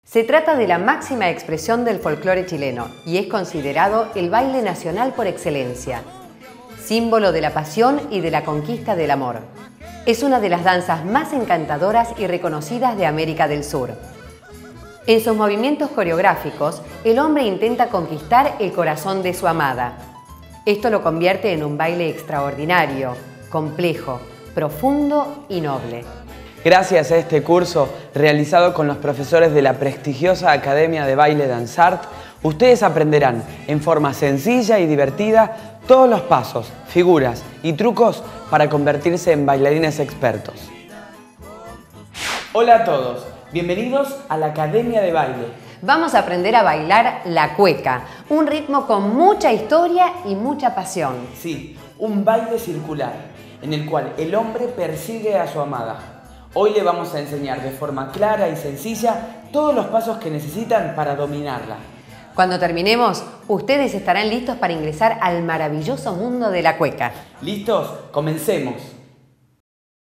Se trata de la máxima expresión del folclore chileno y es considerado el baile nacional por excelencia, símbolo de la pasión y de la conquista del amor. Es una de las danzas más encantadoras y reconocidas de América del Sur. En sus movimientos coreográficos, el hombre intenta conquistar el corazón de su amada. Esto lo convierte en un baile extraordinario, complejo, profundo y noble. Gracias a este curso, realizado con los profesores de la prestigiosa Academia de Baile Dansart, ustedes aprenderán en forma sencilla y divertida todos los pasos, figuras y trucos para convertirse en bailarines expertos. Hola a todos, bienvenidos a la Academia de Baile. Vamos a aprender a bailar la cueca, un ritmo con mucha historia y mucha pasión. Sí, un baile circular, en el cual el hombre persigue a su amada. Hoy le vamos a enseñar de forma clara y sencilla todos los pasos que necesitan para dominarla. Cuando terminemos, ustedes estarán listos para ingresar al maravilloso mundo de la cueca. ¿Listos? Comencemos.